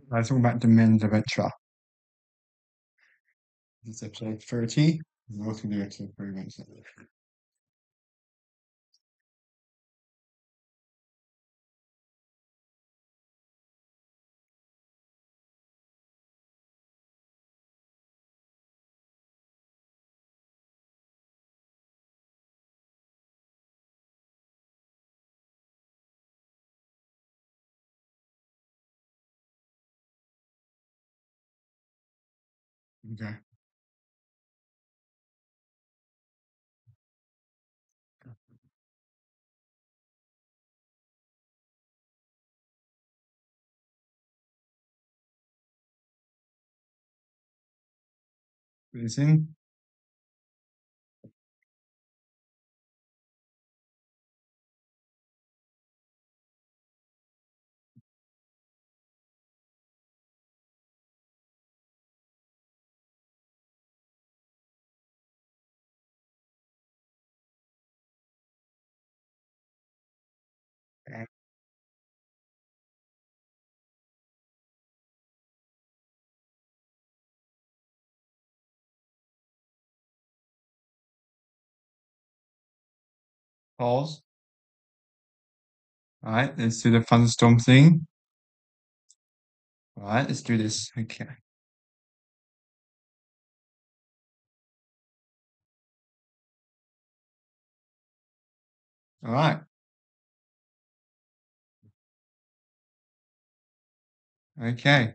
Let's talk about Demen's Adventure. This is episode 30. What can do it in 3 minutes? Okay. Put this in. And pause. All right, let's do the thunderstorm thing. All right, let's do this. Okay. All right. Okay.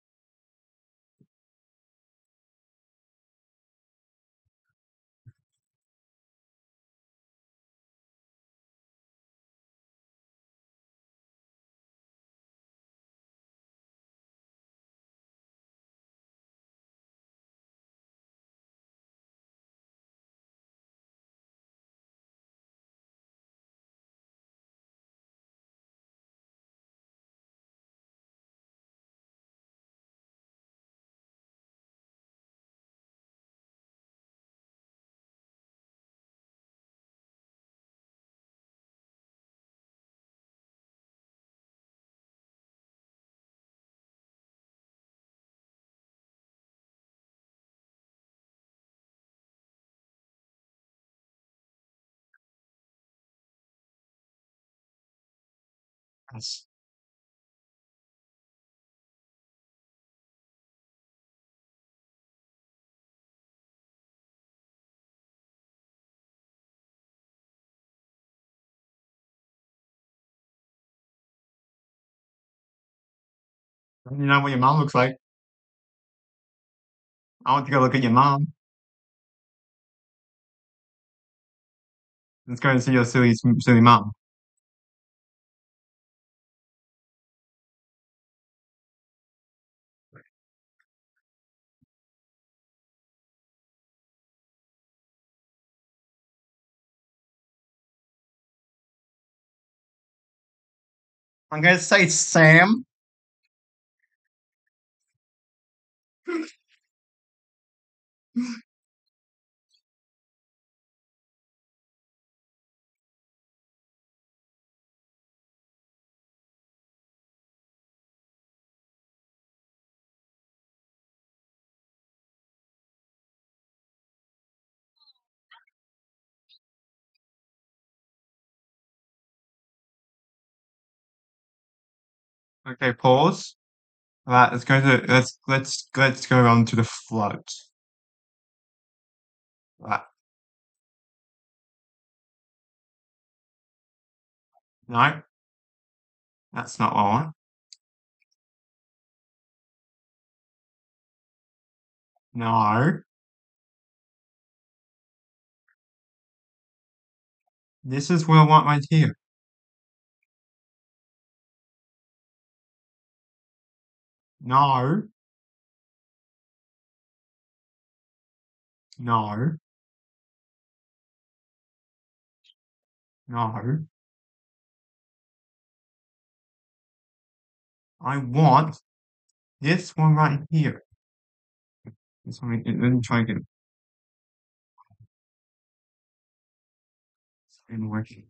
That's, you know what your mom looks like. I want to go look at your mom. Let's go and see your silly mom. I'm gonna say Sam. Okay, pause. All right, let's go on to the float. Right. No, that's not what I want. No, this is what I want right here. No, no, no. I want this one right here. This one, let me try again. In working.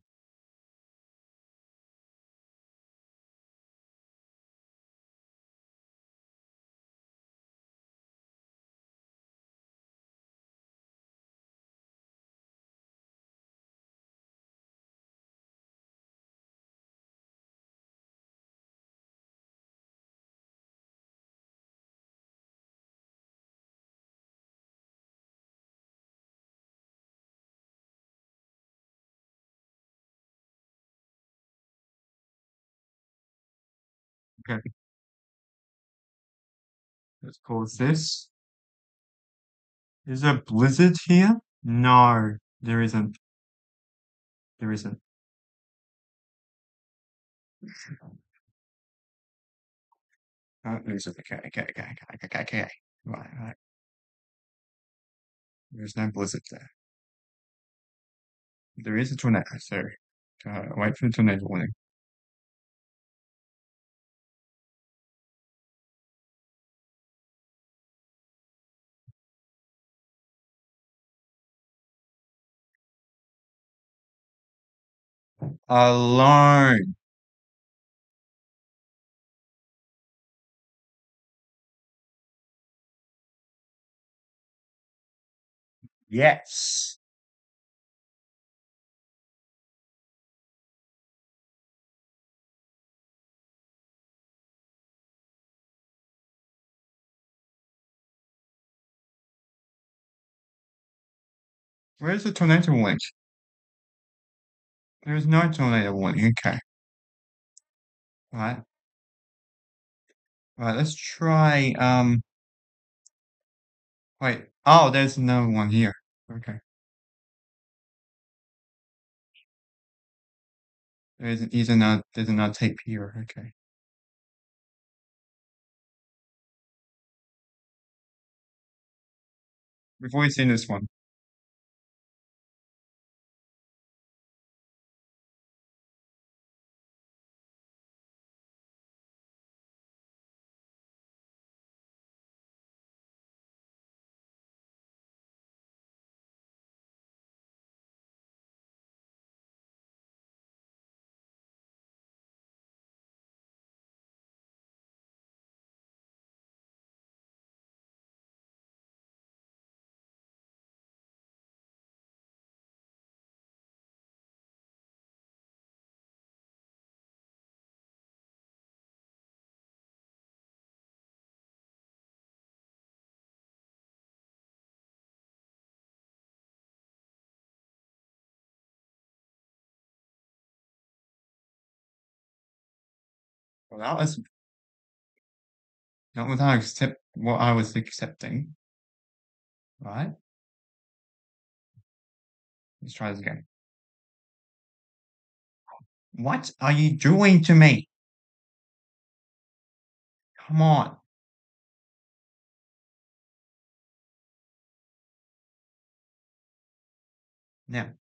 Okay, let's pause this. Is there a blizzard here? No, there isn't. There isn't. Oh, there's okay, okay, okay, okay, okay, okay. Right, right. There's no blizzard there. There is a tornado, so wait for the tornado warning. Alone. Yes. Where's the tornado warning? There is no tornado warning. Okay. Right. Right. Let's try. Wait. Oh, there's another one here. Okay. There's another tape here. Okay. We've always seen this one. Well, that was not what I was accepting. Right. Let's try this again. What are you doing to me? Come on. Now.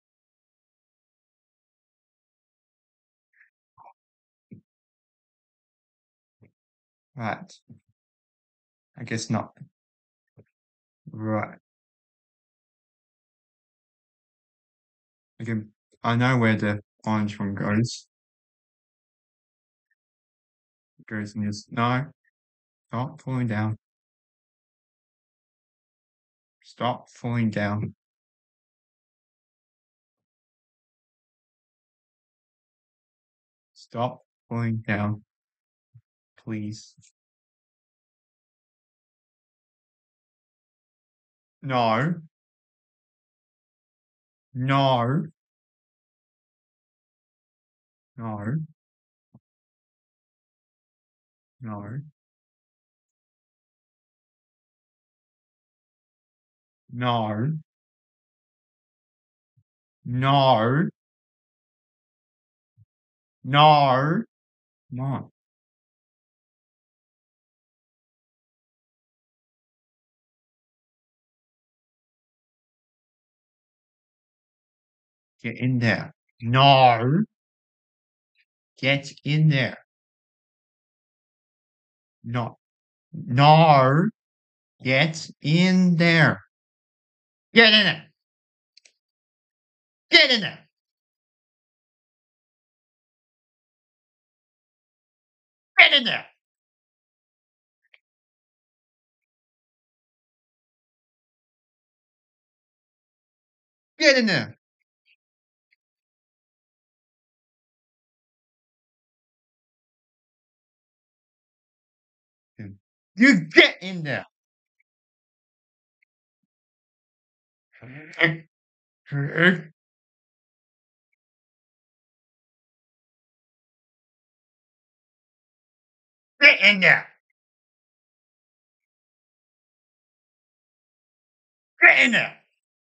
Right. I guess not. Right. Okay. I know where the orange one goes. It goes in this. No. Stop falling down. Stop falling down. Stop falling down. Please. No. No. No. No. No. No. No. No. Get in there. No. Get in there. No. No. Get in there. Get in there. Get in there. Get in there. Get in there. You get in there. Get in there! Get in there!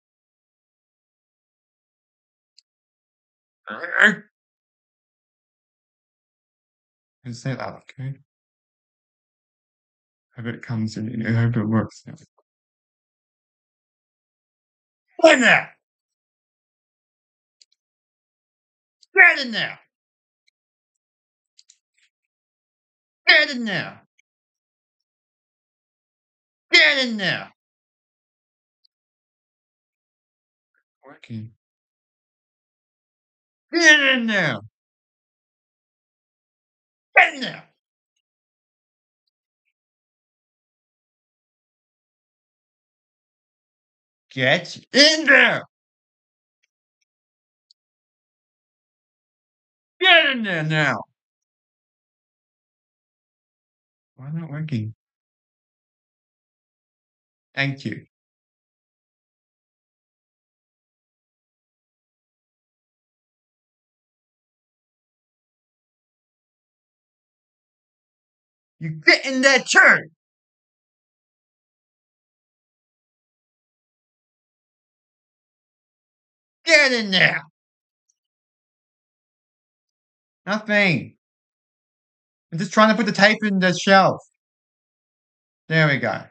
And say that, okay? I hope it comes in. I hope it works. Get in there! Get in there! Get in there! Get in there! Working. Get in there! Get in there! Get in there! Get in there now! Why not working? Thank you. You get in there too! Get in there! Nothing. I'm just trying to put the tape in the shelf. There we go.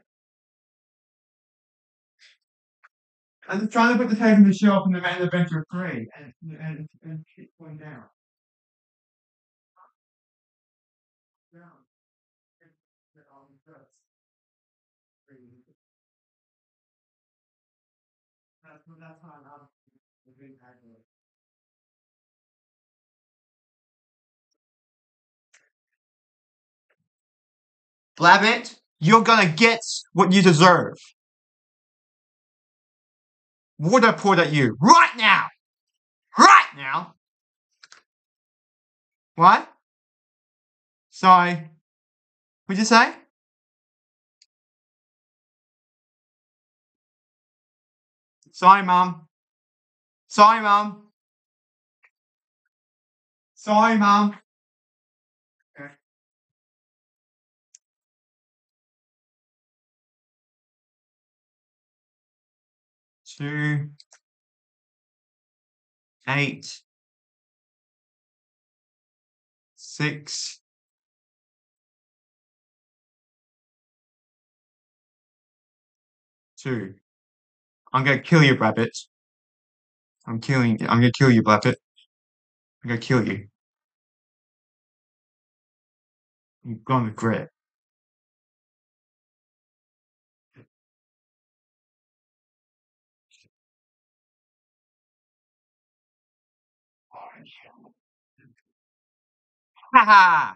I'm just trying to put the tape in the shelf in the Man Adventure 3 and keep going down. Down. That's how I'm Blabbit, you're gonna get what you deserve. Water poured at you right now. Right now. What? Sorry. What'd you say? Sorry, Mum. Sorry, Mum. Sorry, Mum. Okay. 2, 8, 6, 2. I'm gonna kill you, Blabbit. I'm gonna kill you, Blabbit. I'm gonna kill you. You're gonna regret. Haha!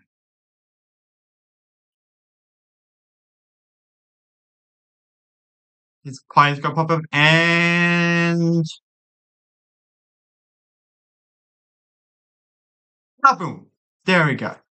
His client's gonna pop up and boom! There we go.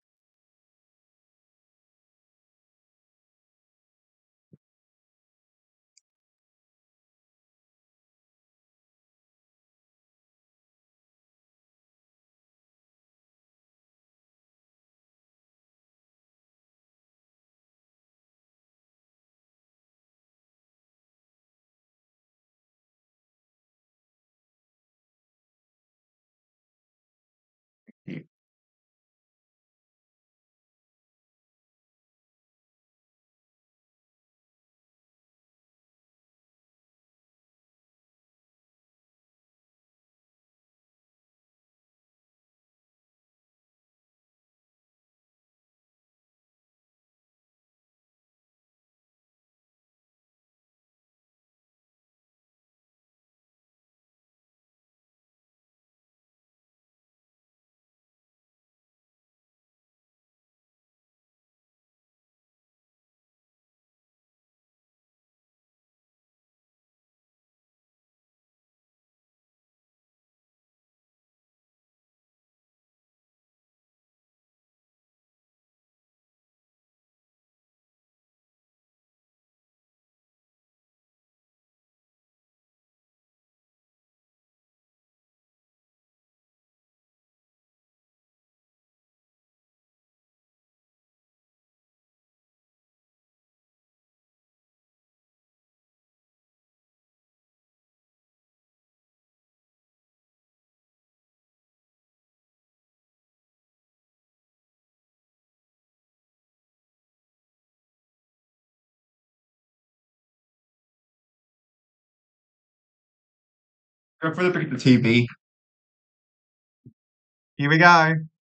Go for the TV. Here we go.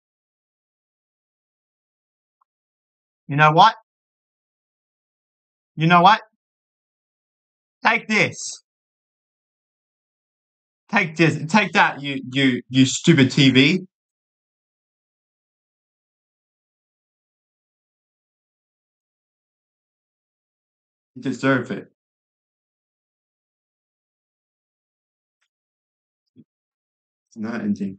You know what? You know what? Take this. Take this. Take that, you stupid TV. You deserve it. It's not ending.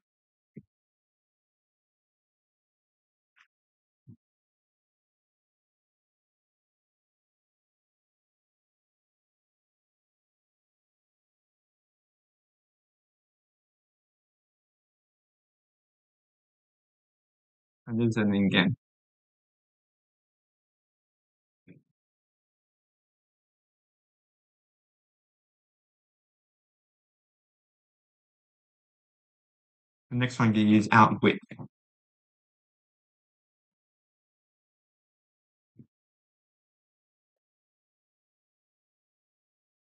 And it's ending again. The next one is Outwit.